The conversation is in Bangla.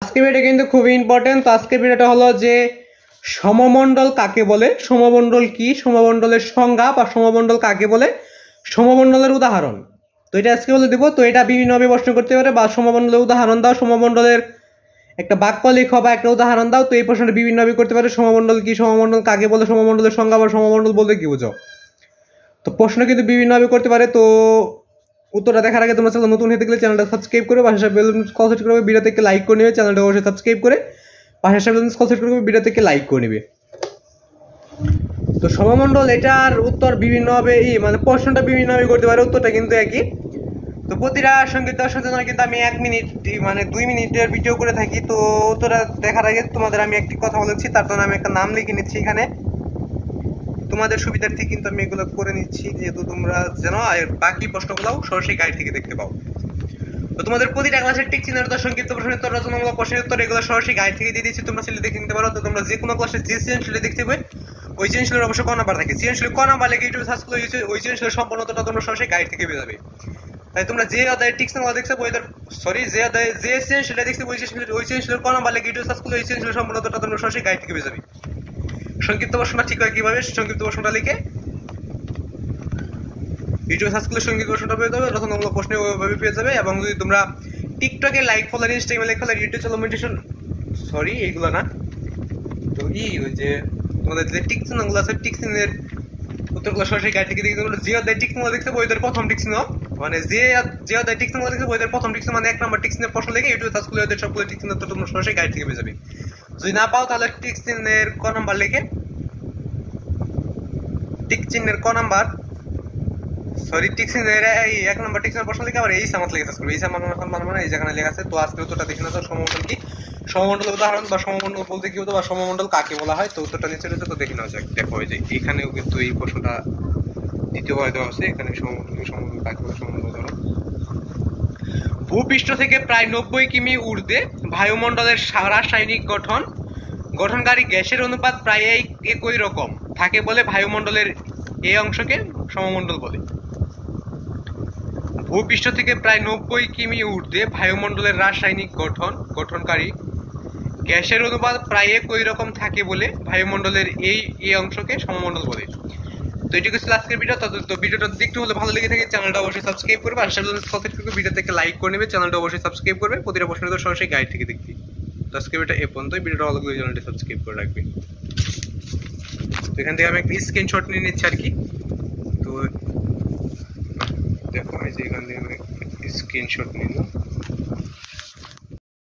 আজকে ভিডিওটা কিন্তু খুবই ইম্পর্টেন্ট। তো আজকে ভিডিওটা হলো যে সমমণ্ডল কাকে বলে, সমমণ্ডল কি, সমমণ্ডলের সংজ্ঞা বা সমমণ্ডল কাকে বলে, সমমণ্ডলের উদাহরণ। তো এটা আজকে বলে দিব। তো এটা বিভিন্নভাবে প্রশ্ন করতে পারে, বা সমমণ্ডলের উদাহরণ দাও, সমমণ্ডলের একটা বাক্য লেখো বা একটা উদাহরণ দাও। তো এই প্রশ্নটা বিভিন্নভাবে করতে পারে। সমমণ্ডল কি, সমমণ্ডল কাকে বলে, সমমণ্ডলের সংজ্ঞা বা সমমণ্ডল বলতে কি বুঝো। তো প্রশ্ন কিন্তু বিভিন্নভাবে করতে পারে। তো উত্তরটা দেখার আগে তোমরা চ্যানেল নতুন হতে গেলে চ্যানেলটা সাবস্ক্রাইব করে পাশে বেল কল সেট করবে, ভিডিও থেকে লাইক করে নেবে, চ্যানেলটা অবশ্যই সাবস্ক্রাইব করে পাশে বেল কল সেট করবে, ভিডিও থেকে লাইক করে নেবে। তো সমমণ্ডল এটার উত্তর বিভিন্নভাবে মানে প্রশ্নটা বিভিন্নভাবে করতে পারে, উত্তরটা কিন্তু একই। তো প্রতিটা সঙ্গীত দর্শনের জন্য কিন্তু আমি 1 মিনিট মানে 2 মিনিটের ভিডিও করে থাকি। তো উত্তরটা দেখার আগে তোমাদের আমি একটি কথা বলেছি, তার জন্য আমি একটা নাম লিখে নিচ্ছি এখানে তোমাদের সুবিধার্থে, কিন্তু আমি এগুলো করে নিচ্ছি যেহেতু তোমরা যেন বাকি প্রশ্নগুলোও সরাসরি গাইড থেকে দেখতে পাও। তো তোমাদের প্রতিটা ক্লাসের টিক চিহ্নের উত্তর, সংক্ষিপ্ত প্রশ্নের উত্তর, রচনামূলক প্রশ্নের উত্তর এগুলো সরাসরি গাইড থেকে দিয়ে দিচ্ছি, তোমরা সেটা দেখে নিতে পারো। তো তোমরা যে কোনো ক্লাসে যে সৃজনশীল দেখতে হবে ওই সৃজনশীলের অবশ্যই ক নাম্বার থাকে, সৃজনশীল ক নাম্বার লেগে ইউটিউবে সার্চ করলে ওই সৃজনশীলের সম্পূর্ণ উত্তরটা তোমরা সরাসরি গাইড থেকে পেয়ে যাবে। তাই তোমরা যে অধ্যায়ের টিক চিহ্ন দেখছো যে অধ্যায়ে যে সৃজনশীলটা দেখছো ওই সৃজনশীলের ক নাম্বার লেগে ইউটিউবে সার্চ করলে ওই সৃজনশীলের সম্পূর্ণ উত্তরটা তোমরা সরাসরি গাইড থেকে পেয়ে যাবে। সংক্ষিপ্ত প্রশ্নটা ঠিক হয় কিভাবে, সংক্ষিপ্ত প্রশ্নটা লিখে ভিডিও সার্চ করলে সংক্ষিপ্ত প্রশ্নটা পেয়ে যাবে, রচনামূলক প্রশ্ন ওইভাবে পেয়ে যাবে। এবং যদি তোমরা টিকটকে লাইক ফলোয়ার, ইনস্টাগ্রামে like follower, YouTube channel meditation এইগুলো না, তো ওই যে তোমাদের যে টিক চিহ্নগুলো আছে টিক চিহ্নের উত্তরগুলো সরাসরি গাইড থেকে দেখে তোমরা যে অধ্যায় টিক চিহ্ন দেখছো বইদের প্রথম টিক চিহ্ন, মানে যে অধ্যায় টিক চিহ্ন দেখছো বইদের প্রথম টিক চিহ্ন মানে 1 নম্বর টিক চিহ্নের প্রশ্ন লিখে ইউটিউব সার্চ করলে ওদের সবগুলো টিক চিহ্ন তো তোমরা সরাসরি গাইড থেকে পেয়ে যাবে। যদি না পাও তাহলে টিক চিহ্নের ক নাম্বার লিখে টিক চিহ্নের ক নাম্বার টিক চিহ্নের এই 1 নম্বর টিক চিহ্নের প্রশ্ন লিখে আবার এই সামাত লিখে সার্চ করবে, এই সামান মানে এই যেখানে লেখা আছে। তো আজকে উত্তরটা দেখি না, তো সমমণ্ডল কি, সমমণ্ডলের উদাহরণ বা সমমণ্ডল বলতে কি হতো বা সমমণ্ডল কাকে বলা হয়। তো উত্তরটা নিচে রয়েছে, তো দেখি নেওয়া যাক। দেখো এই যে এখানেও কিন্তু এই প্রশ্নটা দ্বিতীয়বার দেওয়া আছে, এখানে সমমণ্ডল কাকে বলে, সমমণ্ডল উদাহরণ। ভূপৃষ্ঠ থেকে প্রায় 90 কিমি ঊর্ধ্বে বায়ুমণ্ডলের রাসায়নিক গঠনকারী গ্যাসের অনুপাত প্রায় একই রকম থাকে বলে বায়ুমণ্ডলের এই অংশকে সমমণ্ডল বলে। ভূপৃষ্ঠ থেকে প্রায় 90 কিমি ঊর্ধ্বে বায়ুমণ্ডলের রাসায়নিক গঠনকারী গ্যাসের অনুপাত প্রায় একই রকম থাকে বলে বায়ুমণ্ডলের এই অংশকে সমমণ্ডল বলে। তো এটুকু ছিল আজকের ভিডিও। তো ভিডিওটা দেখতে হলে ভালো লেগে থাকে চ্যানেলটা অবশ্যই সাবস্ক্রাইব করবে, আর ভিডিও থেকে লাইক করে নেবে, চ্যানেলটা অবশ্যই সাবস্ক্রাইব করবে, প্রতিটা প্রশ্নের তো সরাসরি গাইড থেকে দেখবি। তো আজকে ভিডিওটা এ পর্যন্তই, ভিডিওটা ভালো লাগলে চ্যানেলটা সাবস্ক্রাইব করে রাখবে। তো এখান থেকে আমি একটা স্ক্রিনশট নিয়ে নিচ্ছি আর কি। তো দেখো এই যে এখান থেকে আমি স্ক্রিনশট নিলাম।